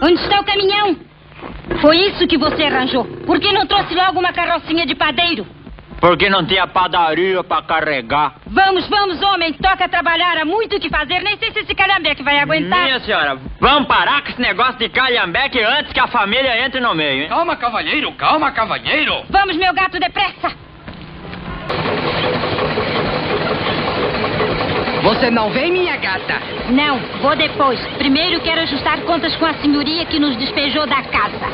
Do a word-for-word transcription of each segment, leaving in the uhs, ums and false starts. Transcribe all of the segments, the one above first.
Onde está o caminhão? Foi isso que você arranjou. Por que não trouxe logo uma carrocinha de padeiro? Porque não tinha padaria pra carregar. Vamos, vamos, homem. Toca trabalhar. Há muito o que fazer. Nem sei se esse calhambeque vai aguentar. Minha senhora, vamos parar com esse negócio de calhambeque antes que a família entre no meio, hein? Calma, cavalheiro. Calma, cavalheiro. Vamos, meu gato, depressa. Você não vem, minha gata? Não, vou depois. Primeiro quero ajustar contas com a senhoria que nos despejou da casa.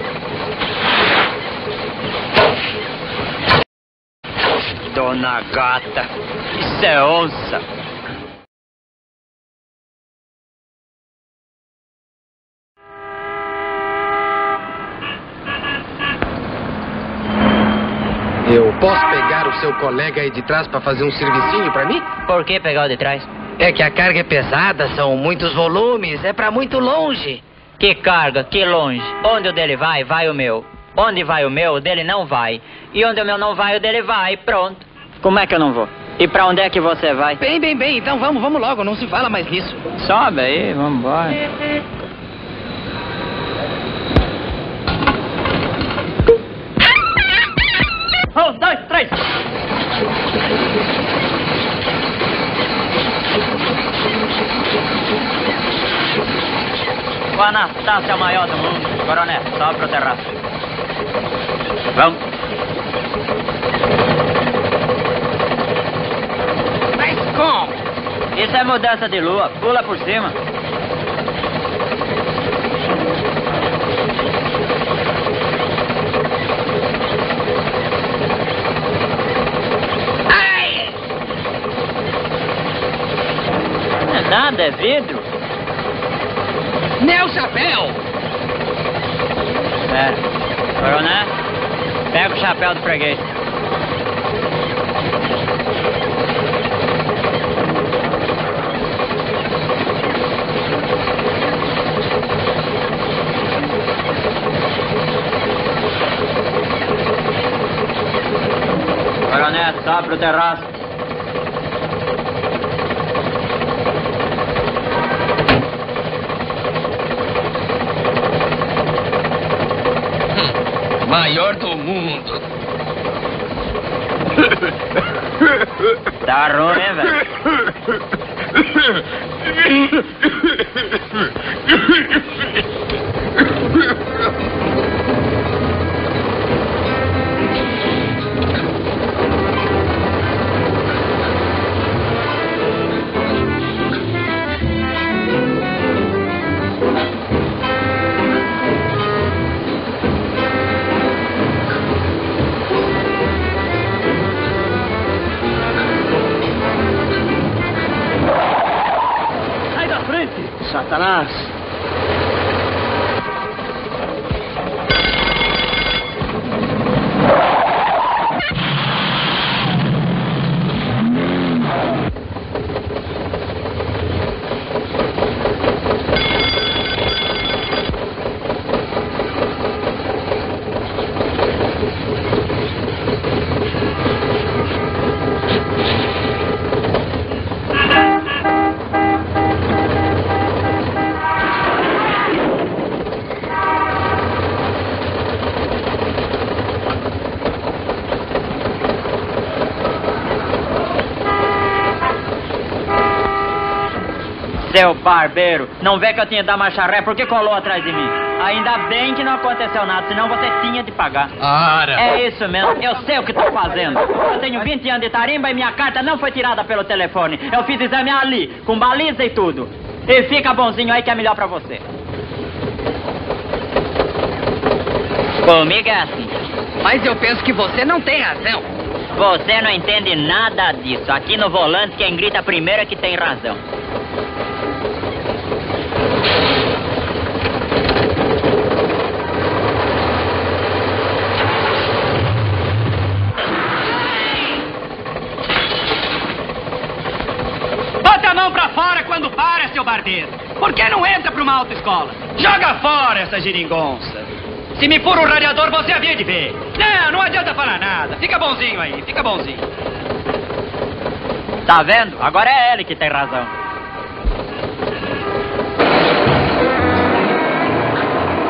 Dona Gata, isso é onça. Eu posso pegar o seu colega aí de trás pra fazer um servicinho pra mim? Por que pegar o de trás? É que a carga é pesada, são muitos volumes, é pra muito longe. Que carga, que longe. Onde o dele vai, vai o meu. Onde vai o meu, o dele não vai. E onde o meu não vai, o dele vai. Pronto. Como é que eu não vou? E pra onde é que você vai? Bem, bem, bem, então vamos, vamos logo, não se fala mais nisso. Sobe aí, vamos embora. Um, dois, três. O Anastácio é o maior do mundo. Coronel, sobe pro terraço. Vamos. Mas como? Isso é mudança de lua. Pula por cima. Ai! Não é nada, é vidro. Meu chapéu! É. Coronel, pega o chapéu do freguês. Coronel, sobe pro terraço. Maior do mundo. Tá ruim, hein, velho? Satanás! Seu barbeiro, não vê que eu tinha que dar marcha ré? Por que colou atrás de mim? Ainda bem que não aconteceu nada, senão você tinha de pagar. Ora. É isso mesmo, eu sei o que estou fazendo. Eu tenho vinte anos de tarimba e minha carta não foi tirada pelo telefone. Eu fiz exame ali, com baliza e tudo. E fica bonzinho aí que é melhor pra você. Comigo é assim. Mas eu penso que você não tem razão. Você não entende nada disso. Aqui no volante quem grita primeiro é que tem razão. Bota a mão pra fora quando para, seu barbeiro. Por que não entra pra uma autoescola? Joga fora essa geringonça. Se me for um radiador, você havia de ver. Não, não adianta falar nada. Fica bonzinho aí, fica bonzinho. Tá vendo? Agora é ele que tem razão.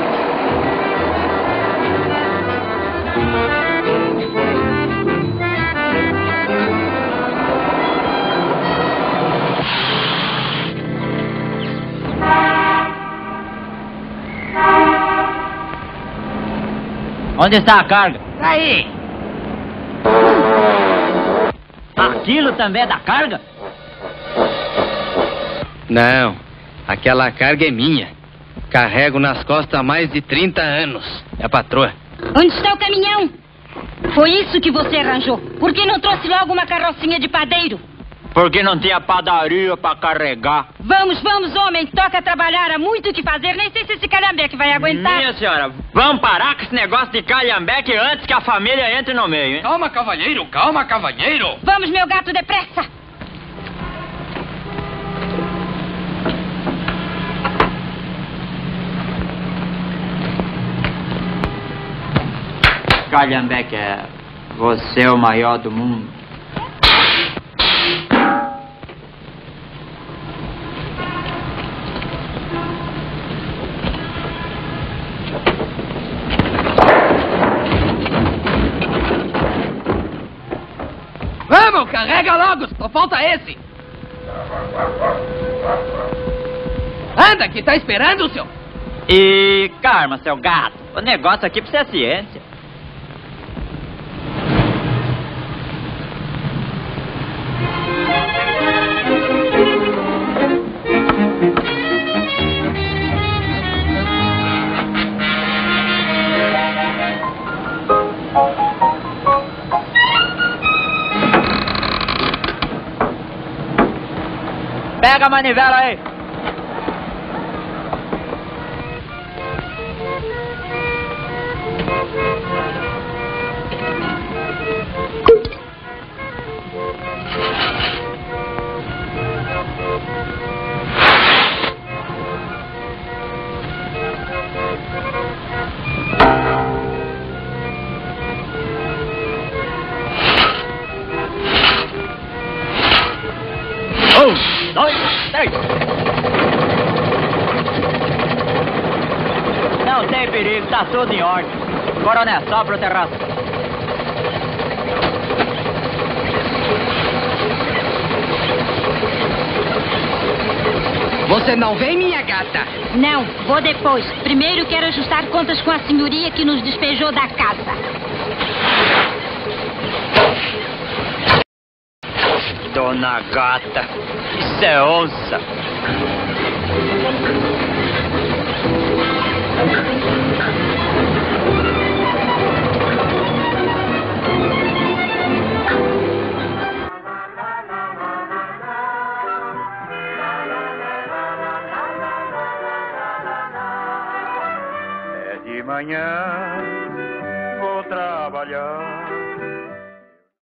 Onde está a carga? Aí. Aquilo também é da carga? Não, aquela carga é minha. Carrego nas costas há mais de trinta anos. É a patroa. Onde está o caminhão? Foi isso que você arranjou. Por que não trouxe logo uma carrocinha de padeiro? Porque não tinha padaria pra carregar. Vamos, vamos, homem. Toca trabalhar. Há muito o que fazer. Nem sei se esse calhambeque vai aguentar. Minha senhora, vamos parar com esse negócio de calhambeque antes que a família entre no meio, hein? Calma, cavalheiro, calma, cavalheiro. Vamos, meu gato, depressa. Calhambeque é... Você é o maior do mundo. Vamos, carrega logo, só falta esse. Anda, que tá esperando, senhor. E calma, seu gato. O negócio aqui precisa ser ciência. Pega a manivela aí. Um, dois, três. Não tem perigo, tá tudo em ordem. Coronel, sopra o terraço. Você não vem, minha gata? Não, vou depois. Primeiro quero ajustar contas com a senhoria que nos despejou da casa. Dona Gata, isso é onça. É de manhã, vou trabalhar.